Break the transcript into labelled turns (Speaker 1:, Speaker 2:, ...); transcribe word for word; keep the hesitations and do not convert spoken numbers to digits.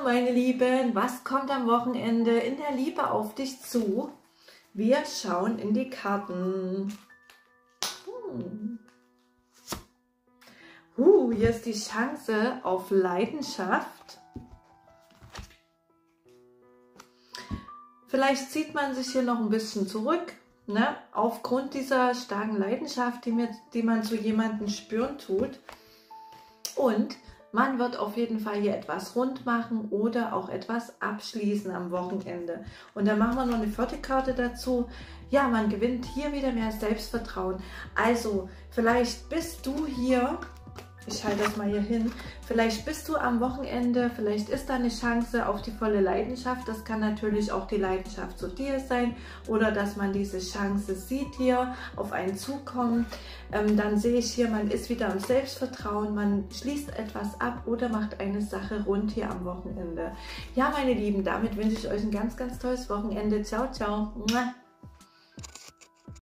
Speaker 1: meine Lieben, was kommt am Wochenende in der Liebe auf dich zu? Wir schauen in die Karten. Hm. Uh, hier ist die Chance auf Leidenschaft. Vielleicht zieht man sich hier noch ein bisschen zurück, ne? Aufgrund dieser starken Leidenschaft, die, mir, die man zu jemandem spüren tut. Und man wird auf jeden Fall hier etwas rund machen oder auch etwas abschließen am Wochenende. Und dann machen wir noch eine vierte Karte dazu. Ja, man gewinnt hier wieder mehr Selbstvertrauen. Also, vielleicht bist du hier, ich halte das mal hier hin, vielleicht bist du am Wochenende, vielleicht ist da eine Chance auf die volle Leidenschaft. Das kann natürlich auch die Leidenschaft zu dir sein oder dass man diese Chance sieht hier auf einen zukommen. Ähm, dann sehe ich hier, man ist wieder im Selbstvertrauen, man schließt etwas ab oder macht eine Sache rund hier am Wochenende. Ja, meine Lieben, damit wünsche ich euch ein ganz, ganz tolles Wochenende. Ciao, ciao.